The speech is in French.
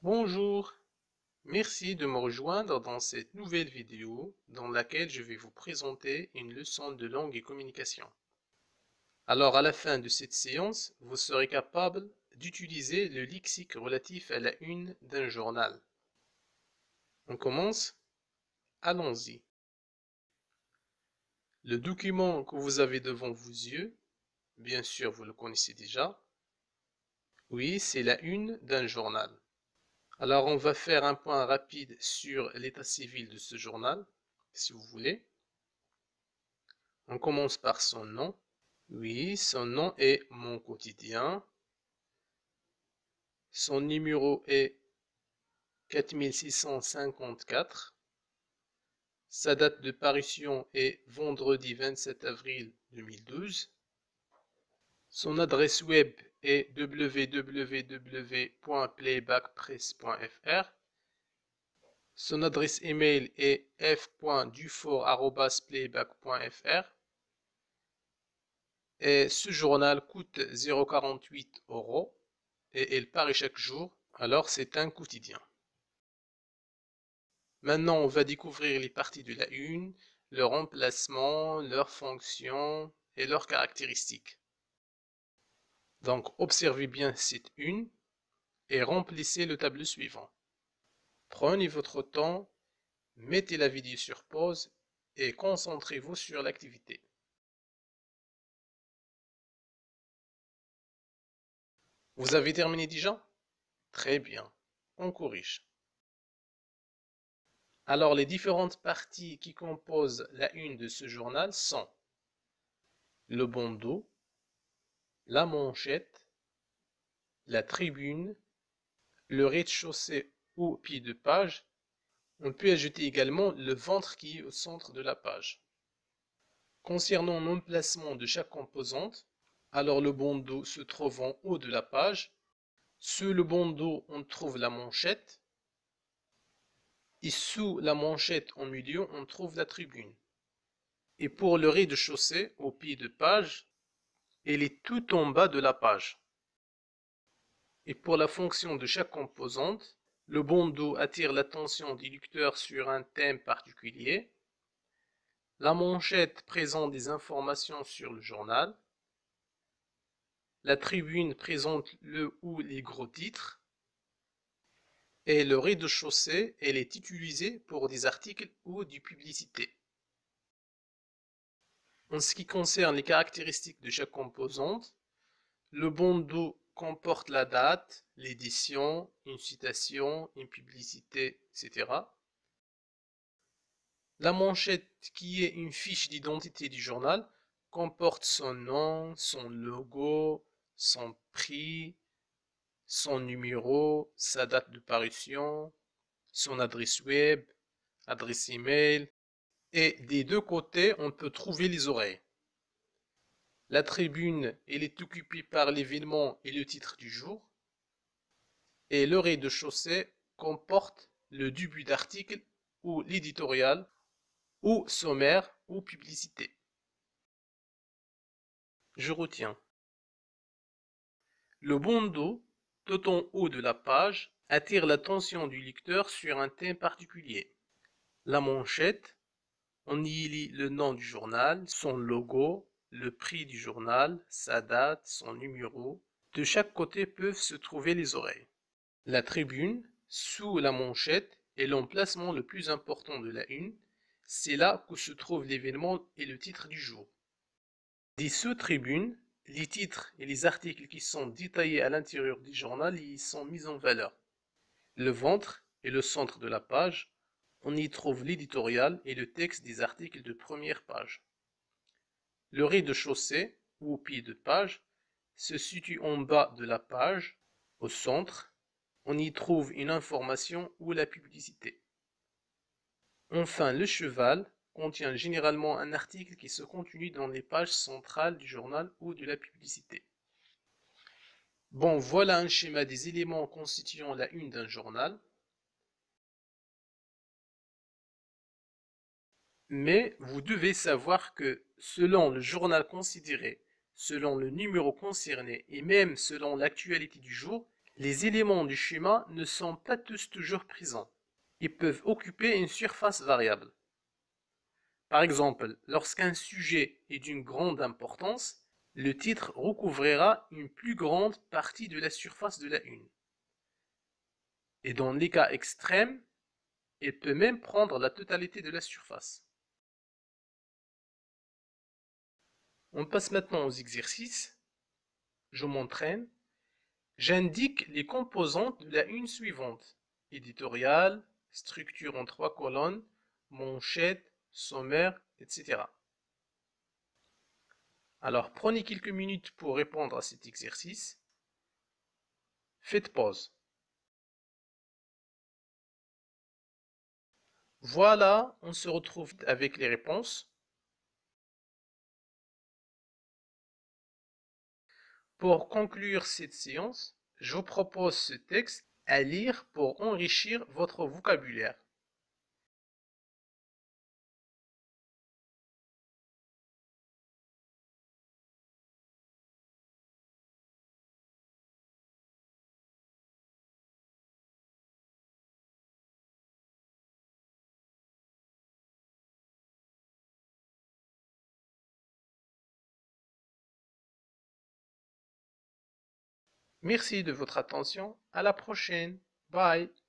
Bonjour, merci de me rejoindre dans cette nouvelle vidéo dans laquelle je vais vous présenter une leçon de langue et communication. Alors à la fin de cette séance, vous serez capable d'utiliser le lexique relatif à la une d'un journal. On commence? Allons-y. Le document que vous avez devant vos yeux, bien sûr vous le connaissez déjà. Oui, c'est la une d'un journal. Alors on va faire un point rapide sur l'état civil de ce journal, si vous voulez. On commence par son nom. Oui, son nom est Mon Quotidien. Son numéro est 4654. Sa date de parution est vendredi 27 avril 2012. Son adresse web est www.playbackpress.fr. Son adresse email est f.dufort@playback.fr. Et ce journal coûte 0,48 € et il paraît chaque jour, alors c'est un quotidien. Maintenant, on va découvrir les parties de la une, leur emplacement, leurs fonctions et leurs caractéristiques. Donc, observez bien cette une et remplissez le tableau suivant. Prenez votre temps, mettez la vidéo sur pause et concentrez-vous sur l'activité. Vous avez terminé déjà? Très bien, on corrige. Alors, les différentes parties qui composent la une de ce journal sont le bandeau, la manchette, la tribune, le rez-de-chaussée ou pied de page. On peut ajouter également le ventre qui est au centre de la page. Concernant l'emplacement de chaque composante, alors le bandeau se trouve en haut de la page. Sous le bandeau, on trouve la manchette. Et sous la manchette en milieu, on trouve la tribune. Et pour le rez-de-chaussée, au pied de page, il est tout en bas de la page. Et pour la fonction de chaque composante, le bandeau attire l'attention du lecteur sur un thème particulier. La manchette présente des informations sur le journal. La tribune présente le ou les gros titres. Et le rez-de-chaussée, elle est utilisée pour des articles ou des publicités. En ce qui concerne les caractéristiques de chaque composante, le bandeau comporte la date, l'édition, une citation, une publicité, etc. La manchette, qui est une fiche d'identité du journal, comporte son nom, son logo, son prix, son numéro, sa date de parution, son adresse web, adresse email, et des deux côtés, on peut trouver les oreilles. La tribune, elle est occupée par l'événement et le titre du jour. Et le rez-de-chaussée comporte le début d'article ou l'éditorial ou sommaire ou publicité. Je retiens. Le bandeau, tout en haut de la page, attire l'attention du lecteur sur un thème particulier. La manchette, on y lit le nom du journal, son logo, le prix du journal, sa date, son numéro. De chaque côté peuvent se trouver les oreilles. La tribune, sous la manchette, est l'emplacement le plus important de la une. C'est là que se trouve l'événement et le titre du jour. Des sous-tribunes, les titres et les articles qui sont détaillés à l'intérieur du journal y sont mis en valeur. Le ventre est le centre de la page. On y trouve l'éditorial et le texte des articles de première page. Le rez-de-chaussée, ou pied de page, se situe en bas de la page, au centre. On y trouve une information ou la publicité. Enfin, le cheval contient généralement un article qui se continue dans les pages centrales du journal ou de la publicité. Bon, voilà un schéma des éléments constituant la une d'un journal. Mais vous devez savoir que selon le journal considéré, selon le numéro concerné et même selon l'actualité du jour, Les éléments du schéma ne sont pas tous toujours présents. Ils peuvent occuper une surface variable. Par exemple, lorsqu'un sujet est d'une grande importance, le titre recouvrira une plus grande partie de la surface de la une. Et dans les cas extrêmes, il peut même prendre la totalité de la surface. On passe maintenant aux exercices. Je m'entraîne. J'indique les composantes de la une suivante. Éditorial, structure en 3 colonnes, manchette, sommaire, etc. Alors prenez quelques minutes pour répondre à cet exercice. Faites pause. Voilà, on se retrouve avec les réponses. Pour conclure cette séance, je vous propose ce texte à lire pour enrichir votre vocabulaire. Merci de votre attention. À la prochaine. Bye.